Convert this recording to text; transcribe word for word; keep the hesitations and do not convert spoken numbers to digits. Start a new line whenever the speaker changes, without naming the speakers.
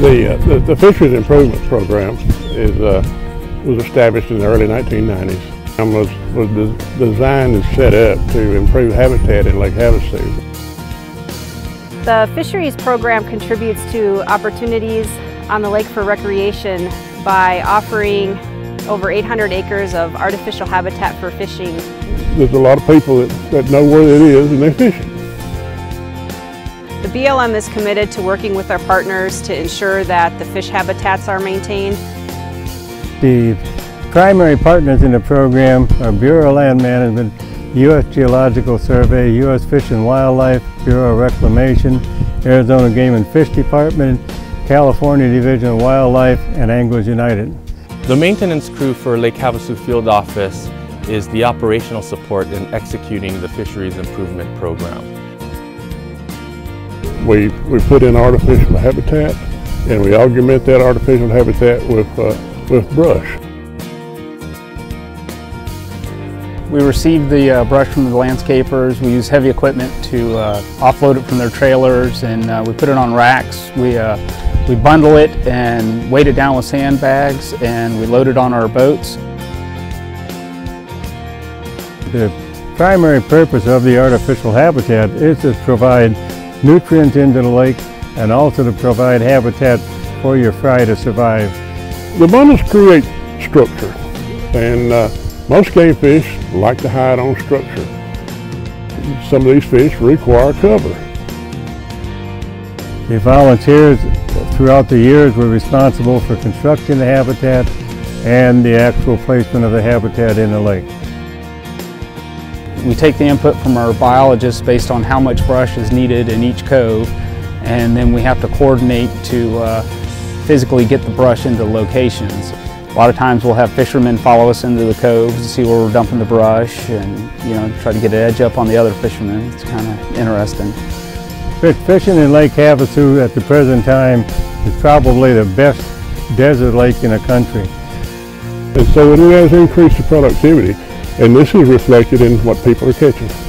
The, uh, the, the Fisheries Improvement Program is, uh, was established in the early nineteen nineties and was, was de designed and set up to improve habitat in Lake Havasu.
The Fisheries Program contributes to opportunities on the lake for recreation by offering over eight hundred acres of artificial habitat for fishing.
There's a lot of people that, that know where it is and they're fishing.
The B L M is committed to working with our partners to ensure that the fish habitats are maintained.
The primary partners in the program are Bureau of Land Management, U S Geological Survey, U S Fish and Wildlife, Bureau of Reclamation, Arizona Game and Fish Department, California Division of Wildlife, and Anglers United.
The maintenance crew for Lake Havasu Field Office is the operational support in executing the Fisheries Improvement Program.
We, we put in artificial habitat and we augment that artificial habitat with, uh, with brush.
We receive the uh, brush from the landscapers. We use heavy equipment to uh, offload it from their trailers, and uh, we put it on racks. We, uh, we bundle it and weight it down with sandbags, and we load it on our boats.
The primary purpose of the artificial habitat is to provide nutrients into the lake and also to provide habitat for your fry to survive.
The bundles create structure, and uh, most game fish like to hide on structure. Some of these fish require cover.
The volunteers throughout the years were responsible for constructing the habitat and the actual placement of the habitat in the lake.
We take the input from our biologists based on how much brush is needed in each cove, and then we have to coordinate to uh, physically get the brush into locations. A lot of times we'll have fishermen follow us into the coves to see where we're dumping the brush, and you know, try to get an edge up on the other fishermen. It's kind of interesting.
Fishing in Lake Havasu at the present time is probably the best desert lake in the country.
And so it has increased the productivity, and this is reflected in what people are catching.